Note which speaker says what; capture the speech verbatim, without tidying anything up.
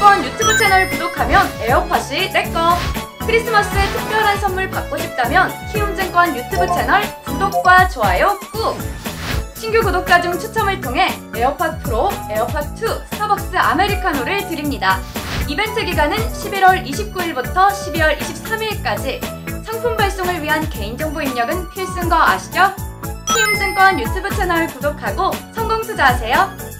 Speaker 1: 키움증권 유튜브 채널 구독하면 에어팟이 내꺼! 크리스마스에 특별한 선물 받고 싶다면 키움증권 유튜브 채널 구독과 좋아요 꾹! 신규 구독자 중 추첨을 통해 에어팟 프로, 에어팟 투, 스타벅스 아메리카노를 드립니다. 이벤트 기간은 십일월 이십구일부터 십이월 이십삼일까지. 상품 발송을 위한 개인정보 입력은 필수인 거 아시죠? 키움증권 유튜브 채널 구독하고 성공 투자하세요.